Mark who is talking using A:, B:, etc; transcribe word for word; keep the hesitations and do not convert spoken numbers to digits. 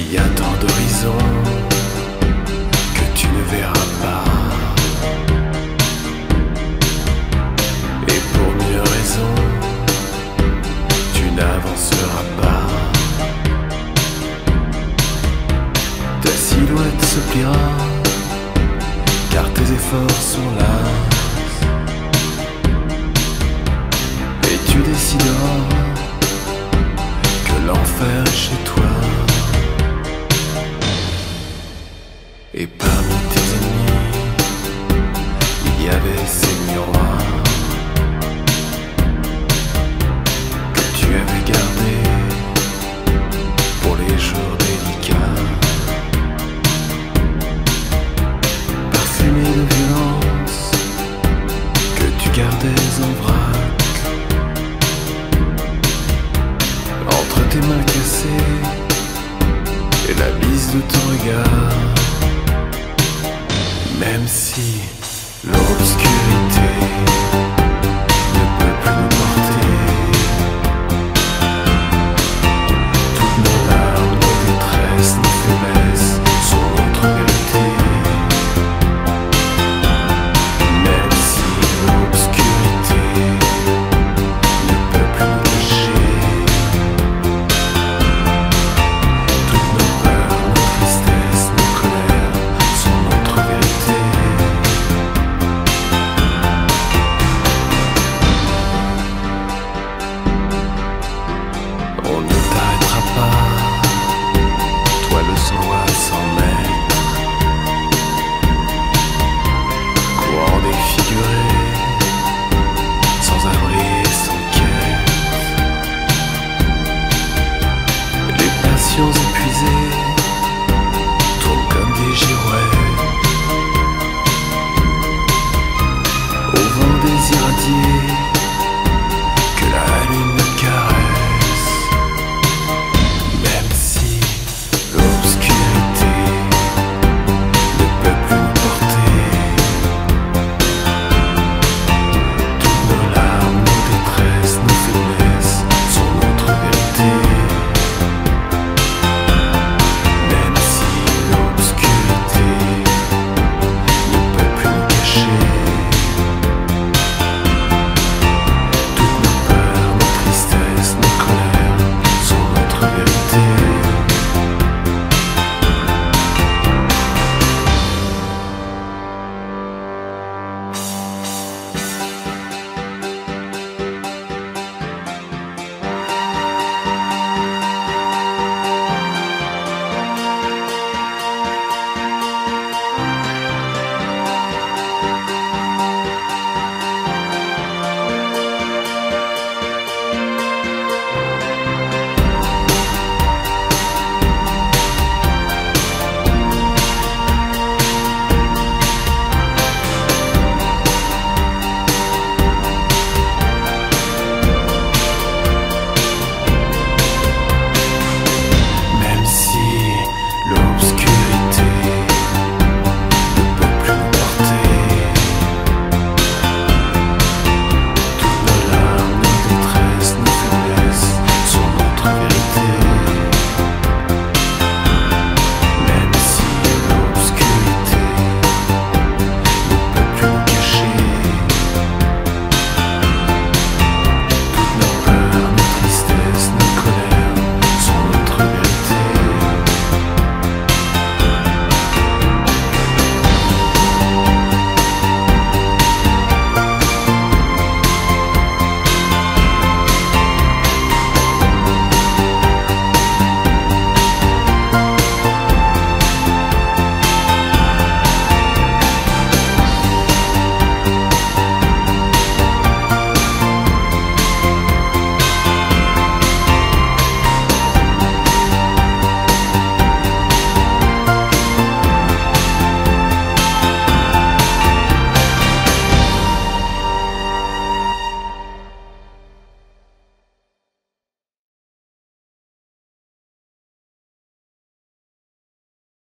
A: Il y a tant d'horizons que tu ne verras pas. Et pour mille raisons, tu n'avanceras pas. Ta silhouette se pliera, car tes efforts sont là. Et tu décideras que l'enfer est chez toi. Et parmi tes ennemis, il y avait ces miroirs que tu avais gardés pour les jours délicats, parfumés de violence que tu gardais en vrac entre tes mains cassées et la bise de ton regard. Même si l'obscurité ne peut plus nous porter, toutes nos larmes, nos détresses, nos faiblesses sont notre vérité. Même si l'obscurité ne peut plus nous cacher, toutes nos peurs, nos tristesses, nos colères sont notre vérité. On ne t'arrêtera pas, toi le sang à cent mètres, courant défiguré, sans abri et sans quête. Les passions épuisées